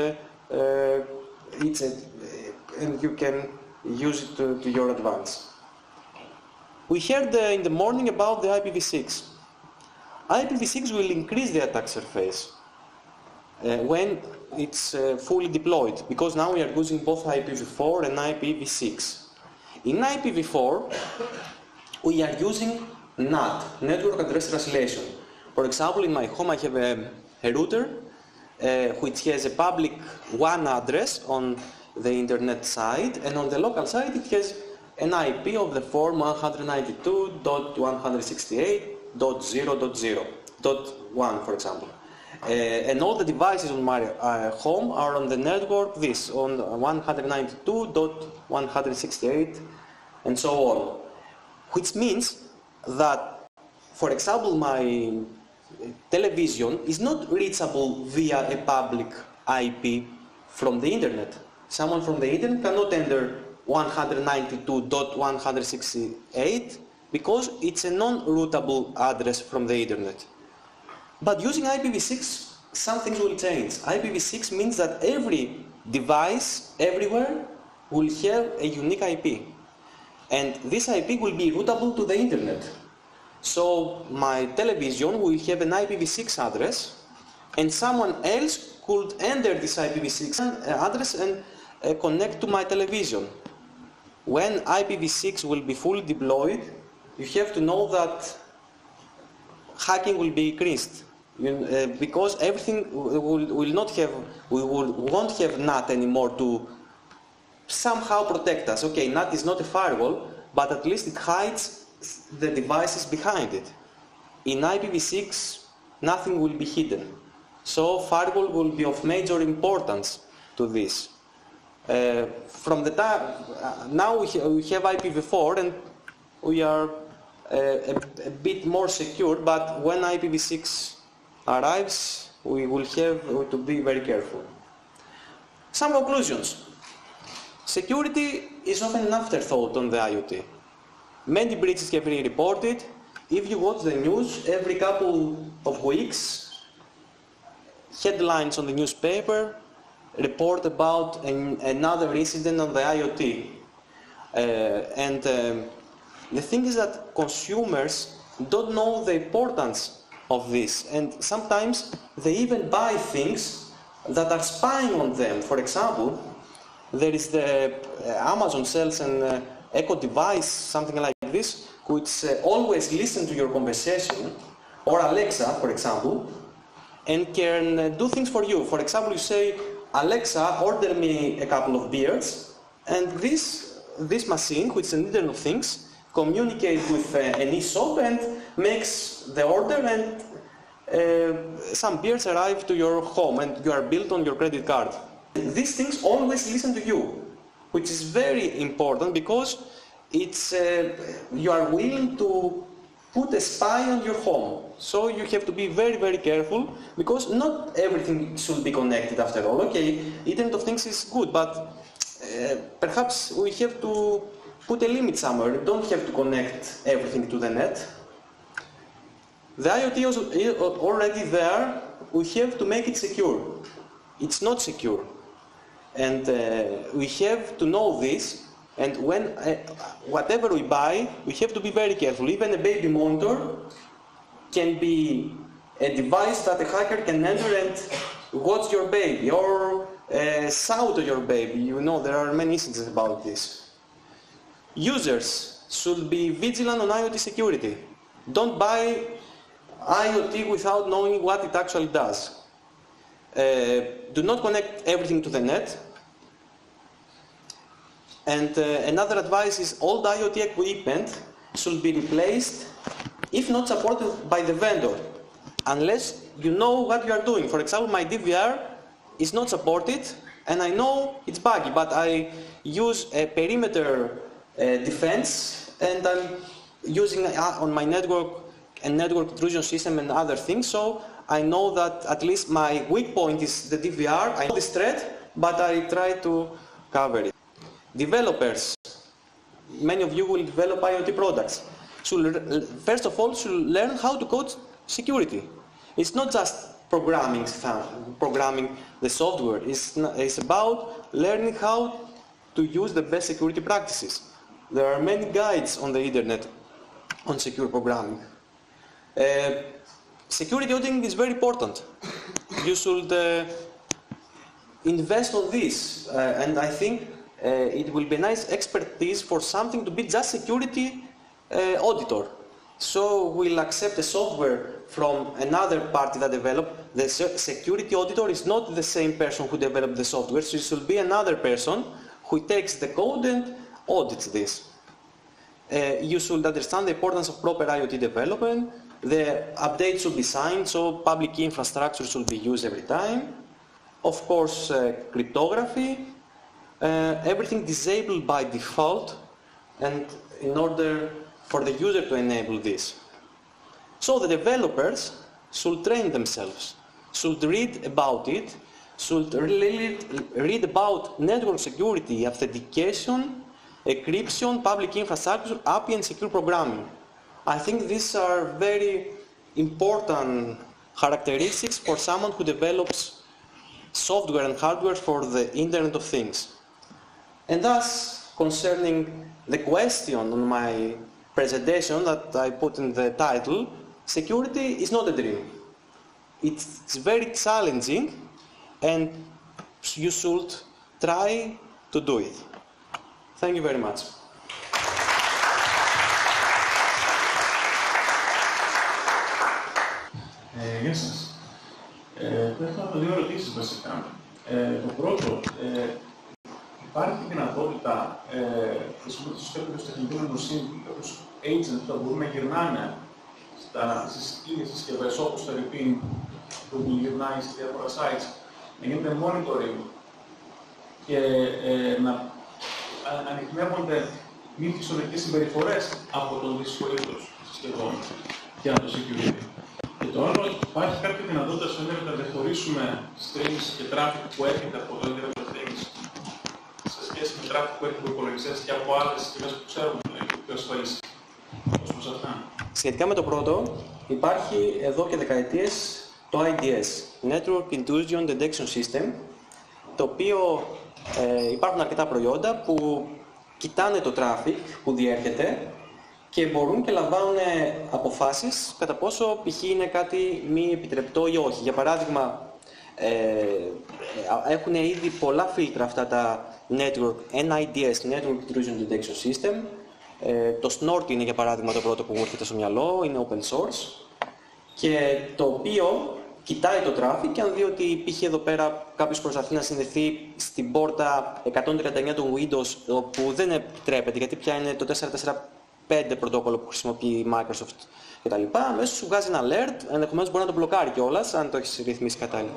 and you can use it to your advantage. We heard in the morning about the IPv6. IPv6 will increase the attack surface when it's fully deployed, because now we are using both IPv4 and IPv6. In IPv4, we are using NAT, Network Address Translation. For example, in my home I have a router which has a public WAN address on the internet side, and on the local side it has an IP of the form 192.168.0.0.1, for example. And all the devices on my home are on the network on 192.168 and so on. Which means that, for example, my television is not reachable via a public IP from the internet. Someone from the internet cannot enter 192.168 because it's a non-routable address from the internet. But using IPv6, some things will change. IPv6 means that every device, everywhere, will have a unique IP. And this IP will be routable to the internet. So my television will have an IPv6 address, and someone else could enter this IPv6 address and connect to my television. When IPv6 will be fully deployed, you have to know that hacking will be increased. Because everything we won't have NAT anymore to somehow protect us. Okay, NAT is not a firewall, but at least it hides the devices behind it. In IPv6, nothing will be hidden. So firewall will be of major importance to this. From the time now we have IPv4 and we are a bit more secure, but when IPv6 arrives, we will have to be very careful. Some conclusions. Security is often an afterthought on the IoT. Many breaches have been reported. If you watch the news, every couple of weeks, headlines on the newspaper report about another incident on the IoT. The thing is that consumers don't know the importance of this, and sometimes they even buy things that are spying on them. For example, there is the Amazon sells an Echo device, something like this, which always listens to your conversation, or Alexa, for example, and can do things for you. For example, you say, Alexa, order me a couple of beers, and this machine, which is an Internet of Things, communicates with an e-shop and makes the order, and some beers arrive to your home and you are billed on your credit card. These things always listen to you, which is very important because it's, you are willing to put a spy on your home. So you have to be very, very careful because not everything should be connected after all. Okay, Internet of Things is good, but perhaps we have to put a limit somewhere. You don't have to connect everything to the net. The IoT is already there. We have to make it secure. It's not secure. And we have to know this. And when whatever we buy, we have to be very careful. Even a baby monitor can be a device that a hacker can enter and watch your baby or shout to your baby. You know, there are many instances about this. Users should be vigilant on IoT security. Don't buy IoT without knowing what it actually does. Do not connect everything to the net. And another advice is all the IoT equipment should be replaced if not supported by the vendor, unless you know what you are doing. For example, my DVR is not supported and I know it's buggy, but I use a perimeter defense and I'm using on my network a network intrusion system and other things, so I know that at least my weak point is the DVR. I know this threat, but I try to cover it. Developers, many of you will develop IoT products. Should, first of all, should learn how to code security. It's not just programming the software. It's about learning how to use the best security practices. There are many guides on the internet on secure programming. Security auditing is very important. You should invest on this, and I think it will be a nice expertise for something to be just security auditor. So we'll accept a software from another party that developed. The security auditor is not the same person who developed the software, so it should be another person who takes the code and audits this. You should understand the importance of proper IoT development. The updates should be signed, so public key infrastructure should be used every time. Of course, cryptography. Everything disabled by default, and in order for the user to enable this. So the developers should train themselves, should read about it, should really read about network security, authentication, encryption, public infrastructure, API, and secure programming. I think these are very important characteristics for someone who develops software and hardware for the Internet of Things. And thus, concerning the question on my presentation that I put in the title, security is not a dream. It's very challenging and you should try to do it. Thank you very much. Γεια σας. Θα ήθελα να δύο ερωτήσεις βασικά. Το πρώτο, υπάρχει δυνατότητα χρησιμοποιώντας κάποιους τεχνητή νοημοσύνη, κάποιους agents που θα μπορούν να γυρνάνε στις ίδιες συσκευές όπως το Ripin που γυρνάει σε διάφορα sites, να γίνεται monitoring και να ανοιχνεύονται μη φυσιολογικές συμπεριφορές από τον δυσχολήτως συσκευών για το security. Και το άλλο, υπάρχει κάποια δυνατότητα στο ίντερνετ να διαχωρίσουμε streams και traffic που έρχεται από το Internet of Things σε σχέση με traffic που έρχεται από υπολογιστές και από άλλες συσκευές που ξέρουμε ότι είναι πιο ασφαλείς ως προς αυτά. Σχετικά με το πρώτο, υπάρχει εδώ και δεκαετίες το IDS, Network Intrusion Detection System, το οποίο υπάρχουν αρκετά προϊόντα που κοιτάνε το traffic που διέρχεται και μπορούν και λαμβάνουν αποφάσεις κατά πόσο π.χ. είναι κάτι μη επιτρεπτό ή όχι. Για παράδειγμα, έχουν ήδη πολλά φίλτρα αυτά τα network, NIDS, Network Intrusion Detection System. Το Snort είναι για παράδειγμα το πρώτο που μου έρχεται στο μυαλό, είναι open source. και το οποίο κοιτάει το traffic και αν δει ότι π.χ. εδώ πέρα κάποιος προσπαθεί να συνδεθεί στην πόρτα 139 του Windows, όπου δεν επιτρέπεται, γιατί πια είναι το 4.4.5 πρωτόκολλο που χρησιμοποιεί η Microsoft κτλ. Αμέσως σου βγάζει ένα alert, ενδεχομένως μπορεί να το μπλοκάρει κιόλας, αν το έχεις ρυθμίσει κατάλληλα.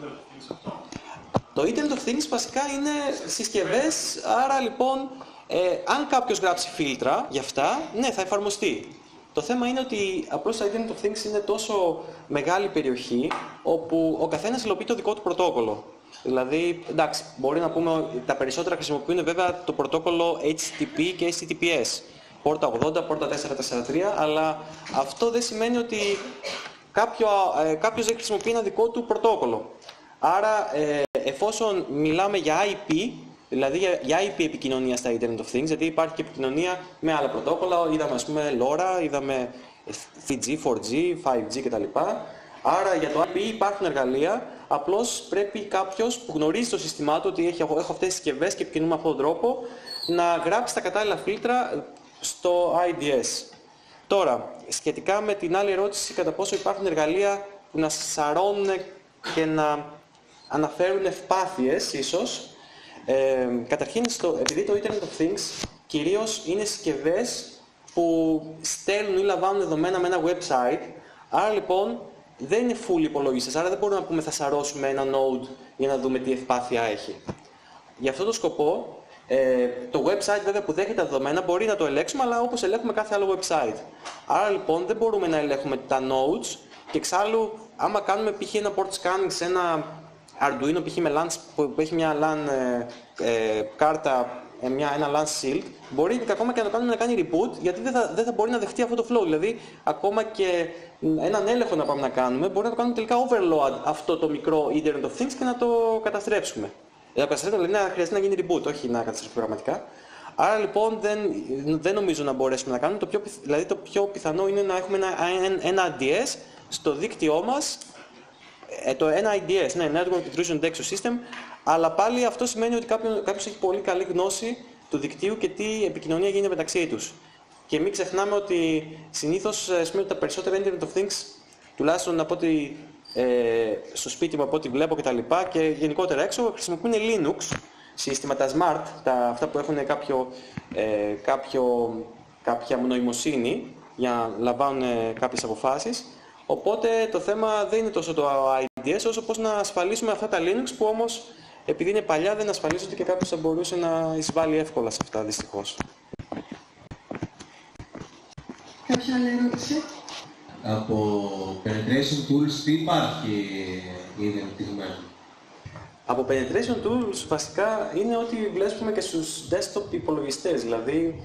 Το Internet of Things βασικά είναι συσκευές, άρα λοιπόν, αν κάποιος γράψει φίλτρα για αυτά, ναι, θα εφαρμοστεί. Το θέμα είναι ότι απλώς το Internet of Things είναι τόσο μεγάλη περιοχή, όπου ο καθένας υλοποιεί το δικό του πρωτόκολλο. Δηλαδή, εντάξει, μπορεί να πούμε ότι τα περισσότερα χρησιμοποιούν βέβαια το πρωτόκολλο HTTP και HTTPS. Πόρτα 80, πόρτα 443, αλλά αυτό δεν σημαίνει ότι κάποιος δεν χρησιμοποιεί ένα δικό του πρωτόκολλο. Άρα, εφόσον μιλάμε για IP, δηλαδή για IP επικοινωνία στα Internet of Things, γιατί υπάρχει και επικοινωνία με άλλα πρωτόκολλα, είδαμε ας πούμε LoRa, είδαμε 3G, 4G, 5G κτλ. Άρα για το IP υπάρχουν εργαλεία, απλώς πρέπει κάποιος που γνωρίζει το σύστημά του ότι έχω αυτές τις συσκευές και επικοινωνούμε με αυτόν τον τρόπο, να γράψει τα κατάλληλα φίλτρα στο IDS. Τώρα, σχετικά με την άλλη ερώτηση, κατά πόσο υπάρχουν εργαλεία που να σαρώνουν και να αναφέρουν ευπάθειες, ίσως. Καταρχήν, επειδή το Internet of Things κυρίως είναι συσκευές που στέλνουν ή λαμβάνουν δεδομένα με ένα website, άρα λοιπόν δεν είναι full υπολογιστές, άρα δεν μπορούμε να πούμε θα σαρώσουμε ένα node για να δούμε τι ευπάθεια έχει. Για αυτό το σκοπό, το website βέβαια που δέχεται τα δεδομένα μπορεί να το ελέγξουμε, αλλά όπως ελέγχουμε κάθε άλλο website. Άρα λοιπόν δεν μπορούμε να ελέγχουμε τα nodes και εξάλλου άμα κάνουμε π.χ. ένα port scanning σε ένα Arduino π.χ. με LAN, που έχει μια LAN κάρτα, ένα LAN shield, μπορεί ακόμα και να το κάνουμε να κάνει reboot, γιατί δεν θα μπορεί να δεχτεί αυτό το flow. Δηλαδή, ακόμα και έναν έλεγχο να πάμε να κάνουμε, μπορεί να το κάνουμε τελικά overload αυτό το μικρό Internet of Things και να το καταστρέψουμε. Να το καταστρέψουμε, δηλαδή να χρειαστεί να γίνει reboot, όχι να καταστρέψουμε πραγματικά. Άρα λοιπόν δεν νομίζω να μπορέσουμε να κάνουμε. Δηλαδή το πιο πιθανό είναι να έχουμε ένα IDS στο δίκτυό μας, ένα IDS, ναι, Network Intrusion Detection System, αλλά πάλι αυτό σημαίνει ότι κάποιος έχει πολύ καλή γνώση του δικτύου και τι επικοινωνία γίνεται μεταξύ τους. Και μην ξεχνάμε ότι συνήθως τα περισσότερα Internet of Things, τουλάχιστον από ότι στο σπίτι μου από ό,τι βλέπω και γενικότερα έξω, χρησιμοποιούν Linux σύστημα, τα smart, αυτά που έχουν κάποια νοημοσύνη για να λαμβάνουν κάποιες αποφάσεις. Οπότε το θέμα δεν είναι τόσο το IDS όσο πώς να ασφαλίσουμε αυτά τα Linux, που όμως επειδή είναι παλιά δεν ασφαλίζονται και κάποιος θα μπορούσε να εισβάλλει εύκολα σε αυτά, δυστυχώς. Κάποια άλλη ερώτηση? Από Penetration Tools τι υπάρχει ήδη ανεπτυγμένο? Από Penetration Tools βασικά είναι ό,τι βλέπουμε και στους desktop υπολογιστές, δηλαδή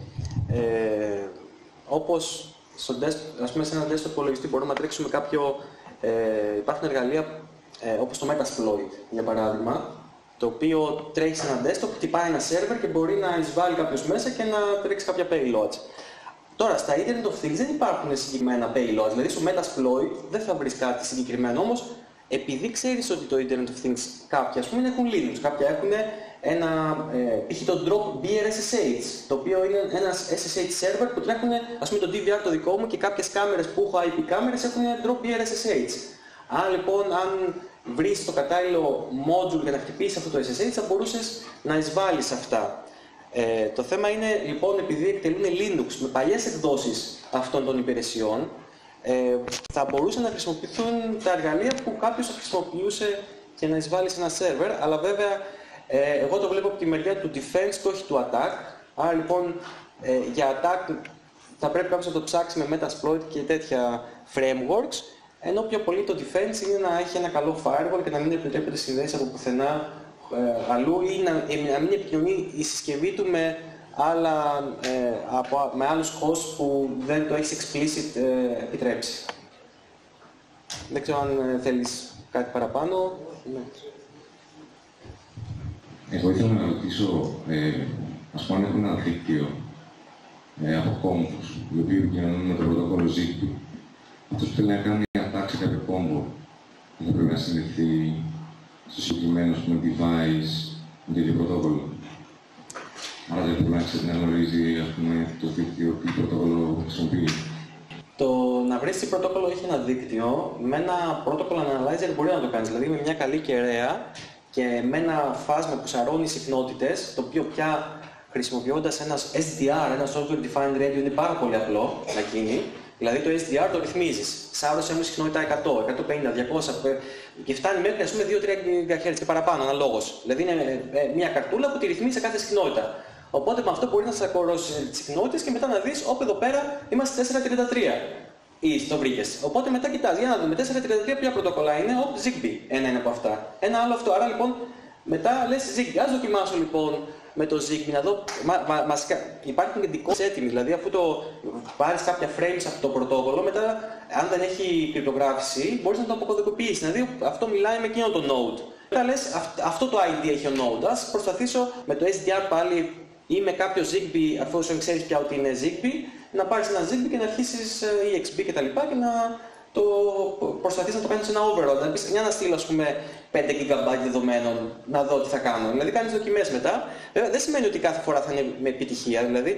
όπως ας πούμε σε ένα desktop υπολογιστή μπορούμε να τρέξουμε υπάρχουν εργαλεία όπως το Metasploit για παράδειγμα, το οποίο τρέχει σε ένα desktop, χτυπάει ένα server και μπορεί να εισβάλλει κάποιος μέσα και να τρέξει κάποια payloads. Τώρα, στα Internet of Things δεν υπάρχουν συγκεκριμένα payloads, δηλαδή στο Metasploit δεν θα βρεις κάτι συγκεκριμένο, όμως επειδή ξέρεις ότι το Internet of Things κάποια, ας πούμε, έχουν Linux, κάποια έχουν π.χ. το Drop BRSSH, το οποίο είναι ένας SSH server που τρέχουν, ας πούμε, το DVR το δικό μου και κάποιες κάμερες που έχω IP κάμερες έχουν Drop BRSSH. Αν λοιπόν, αν βρεις το κατάλληλο module για να χτυπήσεις αυτό το SSH, θα μπορούσες να εισβάλλεις αυτά. Το θέμα είναι λοιπόν, επειδή εκτελούν Linux με παλιές εκδόσεις αυτών των υπηρεσιών, θα μπορούσαν να χρησιμοποιηθούν τα εργαλεία που κάποιος θα χρησιμοποιούσε και να εισβάλλει σε ένα server, αλλά βέβαια εγώ το βλέπω από τη μεριά του defense και όχι του attack. Άρα λοιπόν για attack θα πρέπει κάποιος να το ψάξει με Metasploit και τέτοια frameworks, ενώ πιο πολύ το defense είναι να έχει ένα καλό firewall και να μην επιτρέπεται συνδέσεις από πουθενά αλλού ή να μην επικοινωνεί η συσκευή του με άλλους hosts που δεν το έχεις explicit επιτρέψει. Δεν ξέρω αν θέλεις κάτι παραπάνω. Ναι. Εγώ ήθελα να ρωτήσω, ας πούμε, αν έχουμε ένα δίκτυο από κόμβους, οι οποίοι επικοινωνούν με το πρωτόκολλο ZigBee. Αυτός που θέλει να κάνει μια attack σε κάποιο κόμβο, θα πρέπει να συνδεθεί στο συγκεκριμένο device με το ίδιο πρωτόκολλο. Άρα δεν πρέπει να γνωρίζει, ας πούμε, το δίκτυο τι πρωτόκολλο χρησιμοποιεί. Το να βρεις τι πρωτόκολλο έχει ένα δίκτυο, με ένα protocol analyzer μπορεί να το κάνεις. Δηλαδή με μια καλή κεραία και με ένα φάσμα που σαρώνει συχνότητες, το οποίο πια χρησιμοποιώντας ένα SDR, ένα Software Defined Radio, είναι πάρα πολύ απλό να γίνει. Δηλαδή το SDR το ρυθμίζεις. Σάρωσε μου συχνότητα 100, 150, 200 και φτάνει μέχρι ας πούμε 2-3 GHz και παραπάνω αναλόγως. Δηλαδή είναι μια καρτούλα που τη ρυθμίζει σε κάθε συχνότητα. Οπότε με αυτό μπορεί να σακωρώσει τις συχνότητες και μετά να δεις όπου εδώ πέρα είμαστε 433 ή το βρήκες. Οπότε μετά κοιτάς, για να δούμε 433 ποια πρωτοκολλά είναι, Zigbee ένα είναι από αυτά. Ένα άλλο αυτό. Άρα λοιπόν μετά λες Zigbee. Ας δοκιμάσω λοιπόν με το Zigbee να δω. Υπάρχουν και δικό έτοιμοι, δηλαδή αφού το πάρεις κάποια frames από το πρωτόκολλο, μετά αν δεν έχει κρυπτογράφηση μπορείς να το αποκωδικοποιήσεις. Δηλαδή αυτό μιλάει με εκείνο το node. Μετά λες αυτό το ID έχει ο node. Ας προσπαθήσω με το SDR πάλι ή με κάποιο Zigbee, αφού ξέρεις πια ότι είναι Zigbee, να πάρεις ένα Zigbee και να αρχίσεις EXP κτλ. Και να το προσπαθείς να το κάνεις ένα overall. Να πεις, για να στείλω ας πούμε 5 GB δεδομένων, να δω τι θα κάνω. Δηλαδή κάνεις δοκιμές μετά. Βέβαια δεν σημαίνει ότι κάθε φορά θα είναι με επιτυχία. Δηλαδή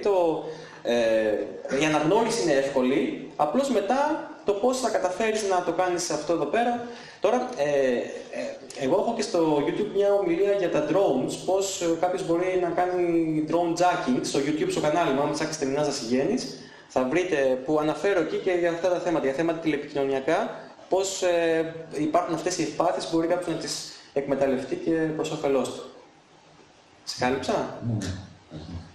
η αναγνώριση είναι εύκολη, απλώς μετά το πώς θα καταφέρεις να το κάνεις αυτό εδώ πέρα. Τώρα, εγώ έχω και στο YouTube μια ομιλία για τα drones, πώς κάποιος μπορεί να κάνει drone jacking στο YouTube, στο κανάλι μου, αν ψάξετε Μινάς Δασιγέννης, θα βρείτε που αναφέρω εκεί και για αυτά τα θέματα, για θέματα τηλεπικοινωνιακά, πώς υπάρχουν αυτές οι ευπάθειες που μπορεί κάποιος να τις εκμεταλλευτεί και προς όφελός του. Σε κάλυψα? Ναι.